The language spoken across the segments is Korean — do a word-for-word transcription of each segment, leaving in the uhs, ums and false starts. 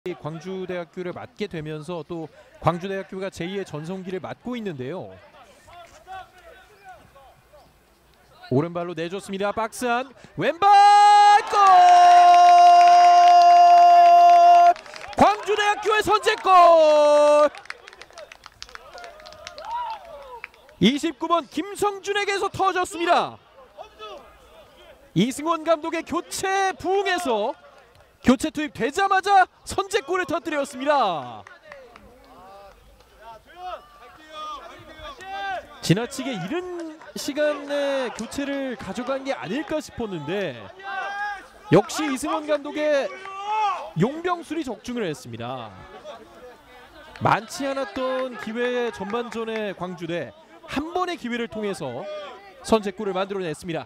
광주대학교를 맡게 되면서 또 광주대학교가 제이의 전성기를 맞고 있는데요. 오른발로 내줬습니다. 박스 안 왼발 골! 광주대학교의 선제골! 이십구 번 김성준에게서 터졌습니다. 이승원 감독의 교체 부응에서 교체 투입되자마자 선제골을 터뜨렸습니다. 지나치게 이른 시간에 교체를 가져간 게 아닐까 싶었는데 역시 이승원 감독의 용병술이 적중을 했습니다. 많지 않았던 기회의 전반전의 광주대 한 번의 기회를 통해서 선제골을 만들어냈습니다.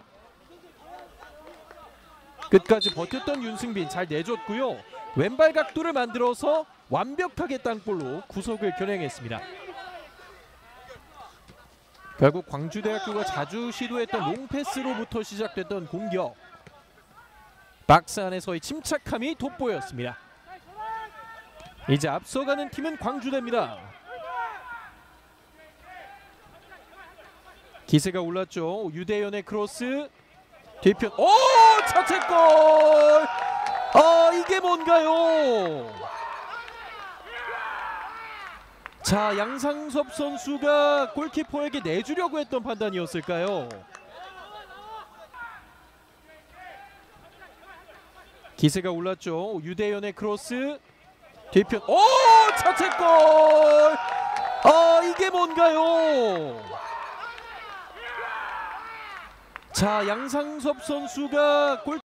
끝까지 버텼던 윤승빈 잘 내줬고요. 왼발 각도를 만들어서 완벽하게 땅볼로 구석을 겨냥했습니다. 결국 광주대학교가 자주 시도했던 롱패스로부터 시작됐던 공격. 박스 안에서의 침착함이 돋보였습니다. 이제 앞서가는 팀은 광주대입니다. 기세가 올랐죠. 유대현의 크로스. 뒤편 오! 자책골! 아 이게 뭔가요? 자 양상섭 선수가 골키퍼에게 내주려고 했던 판단이었을까요? 기세가 올랐죠. 유대현의 크로스. 뒤편 오! 자책골! 아 이게 뭔가요? 자 양상섭 선수가 골